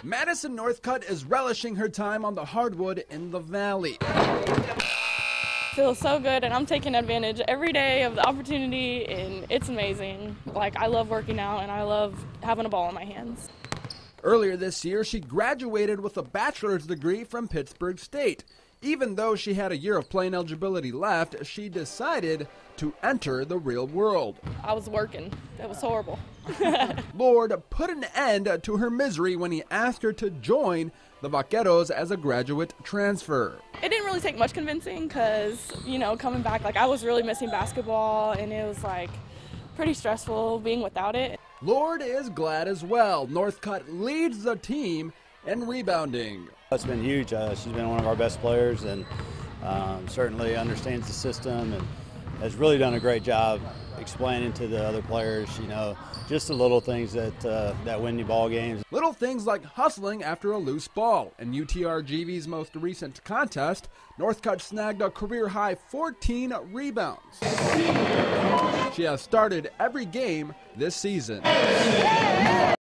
Madison Northcutt is relishing her time on the hardwood in the Valley. Feels so good, and I'm taking advantage every day of the opportunity, and it's amazing. Like, I love working out, and I love having a ball in my hands. Earlier this year, she graduated with a bachelor's degree from Pittsburgh State. Even though she had a year of playing eligibility left, she decided to enter the real world. I was working. It was horrible. Lord put an end to her misery when he asked her to join the Vaqueros as a graduate transfer. It didn't really take much convincing because, coming back, I was really missing basketball, and it was, pretty stressful being without it. Lord is glad as well. Northcutt leads the team in rebounding. It's been huge. She's been one of our best players, and certainly understands the system and has really done a great job explaining to the other players, just the little things that win you ball games. Little things like hustling after a loose ball. In UTRGV's most recent contest, Northcutt snagged a career-high 14 rebounds. She has started every game this season.